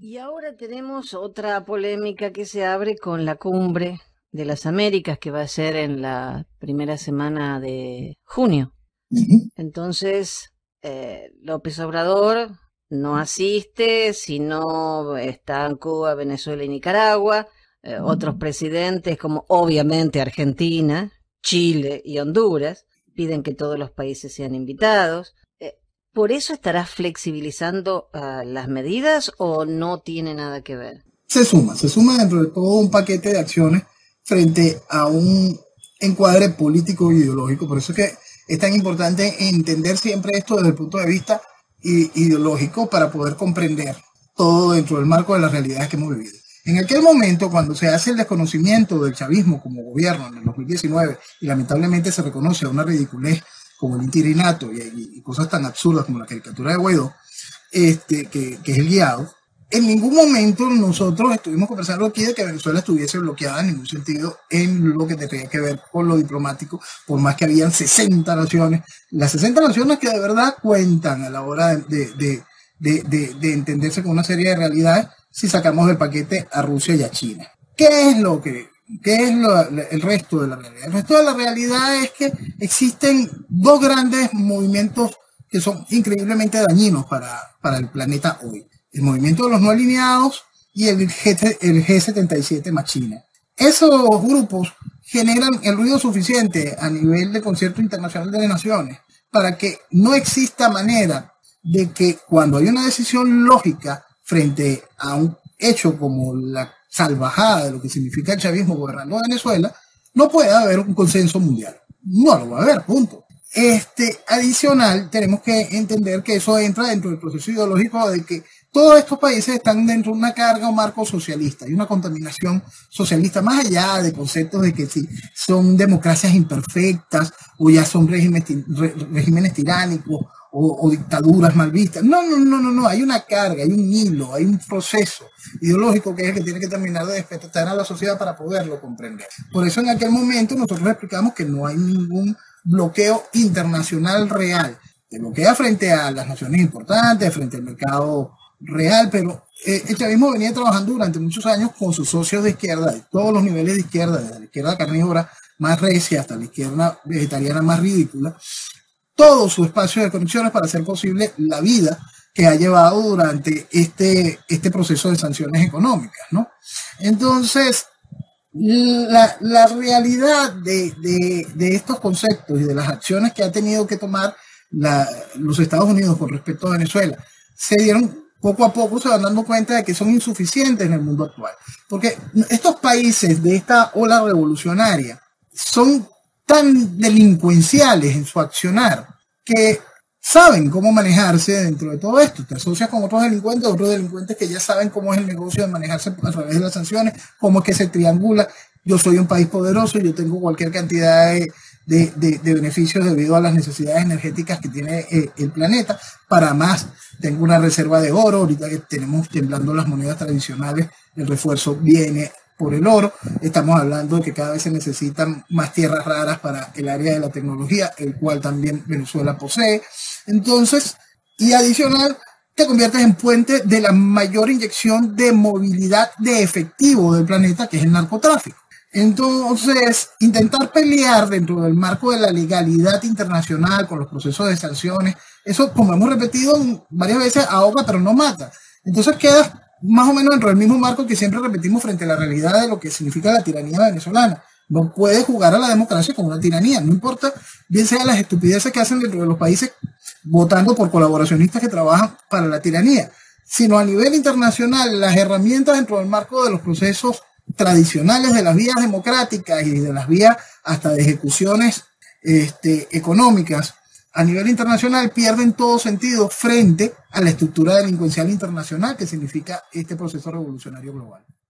Y ahora tenemos otra polémica que se abre con la cumbre de las Américas que va a ser en la primera semana de junio. Ujú. Entonces, López Obrador no asiste, sino está en Cuba, Venezuela y Nicaragua. Otros presidentes, como obviamente Argentina, Chile y Honduras, piden que todos los países sean invitados. ¿Por eso estará flexibilizando las medidas o no tiene nada que ver? Se suma dentro de todo un paquete de acciones frente a un encuadre político e ideológico. Por eso es que es tan importante entender siempre esto desde el punto de vista ideológico para poder comprender todo dentro del marco de las realidades que hemos vivido. En aquel momento, cuando se hace el desconocimiento del chavismo como gobierno en el 2019 y lamentablemente se reconoce a una ridiculez como el interinato y cosas tan absurdas como la caricatura de Guaidó, que es el guiado, en ningún momento nosotros estuvimos conversando aquí de que Venezuela estuviese bloqueada en ningún sentido en lo que tenía que ver con lo diplomático, por más que habían 60 naciones, las 60 naciones que de verdad cuentan a la hora de entenderse con una serie de realidades si sacamos del paquete a Rusia y a China. ¿Qué es el resto de la realidad? El resto de la realidad es que existen dos grandes movimientos que son increíblemente dañinos para el planeta hoy. El movimiento de los no alineados y el G77 más China. Esos grupos generan el ruido suficiente a nivel de concierto internacional de las naciones para que no exista manera de que cuando hay una decisión lógica frente a un hecho como la salvajada de lo que significa el chavismo gobernando Venezuela, no puede haber un consenso mundial. No lo va a haber, punto. Adicional, tenemos que entender que eso entra dentro del proceso ideológico de que todos estos países están dentro de una carga o marco socialista y una contaminación socialista, más allá de conceptos de que si son democracias imperfectas o ya son regímenes tiránicos o dictaduras mal vistas. No, hay una carga, hay un hilo, hay un proceso ideológico que es el que tiene que terminar de despertar a la sociedad para poderlo comprender. Por eso en aquel momento nosotros explicamos que no hay ningún bloqueo internacional real. Se bloquea frente a las naciones importantes, frente al mercado real, pero el chavismo venía trabajando durante muchos años con sus socios de izquierda, de todos los niveles de izquierda, desde la izquierda carnívora más recia hasta la izquierda vegetariana más ridícula, todo su espacio de conexiones para hacer posible la vida que ha llevado durante este proceso de sanciones económicas, ¿no? Entonces, la realidad de estos conceptos y de las acciones que ha tenido que tomar los Estados Unidos con respecto a Venezuela, se dieron poco a poco, se van dando cuenta de que son insuficientes en el mundo actual. Porque estos países de esta ola revolucionaria son tan delincuenciales en su accionar que saben cómo manejarse dentro de todo esto. Te asocias con otros delincuentes que ya saben cómo es el negocio de manejarse a través de las sanciones, cómo es que se triangula. Yo soy un país poderoso, yo tengo cualquier cantidad de beneficios debido a las necesidades energéticas que tiene el planeta. Para más, tengo una reserva de oro, ahorita que tenemos temblando las monedas tradicionales, el refuerzo viene por el oro. Estamos hablando de que cada vez se necesitan más tierras raras para el área de la tecnología, el cual también Venezuela posee. Entonces, y adicional, te conviertes en puente de la mayor inyección de movilidad de efectivo del planeta, que es el narcotráfico. Entonces, intentar pelear dentro del marco de la legalidad internacional con los procesos de sanciones, eso, como hemos repetido varias veces, ahoga pero no mata. Entonces quedas más o menos dentro del mismo marco que siempre repetimos frente a la realidad de lo que significa la tiranía venezolana. No puedes jugar a la democracia con una tiranía, no importa bien sea las estupideces que hacen dentro de los países votando por colaboracionistas que trabajan para la tiranía, sino a nivel internacional las herramientas dentro del marco de los procesos tradicionales de las vías democráticas y de las vías hasta de ejecuciones económicas a nivel internacional pierden todo sentido frente a la estructura delincuencial internacional que significa este proceso revolucionario global.